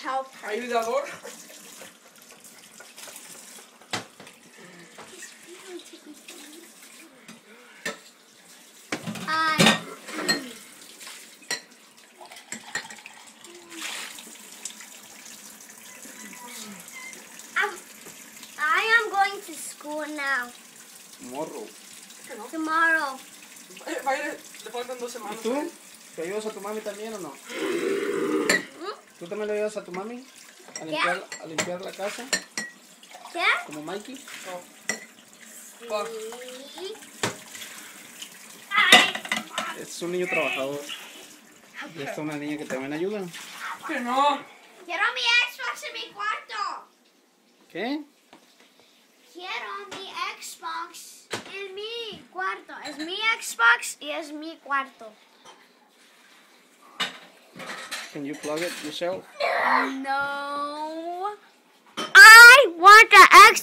help her. Ayudador. I am going to school now. Morro. Tomorrow. Vaya, le faltan 2 semanas. ¿Y tú? ¿Te ayudas a tu mami también o no? ¿Tú también le ayudas a tu mami? ¿A limpiar la casa? ¿Qué? ¿Como Mikey? Va. Sí. Es un niño trabajador. Y esta es una niña que también ayuda. Que no. Quiero mi Xbox en mi cuarto. ¿Qué? Quiero mi Xbox en mi cuarto. Es mi Xbox y es mi cuarto. Can you plug it yourself? No. I want the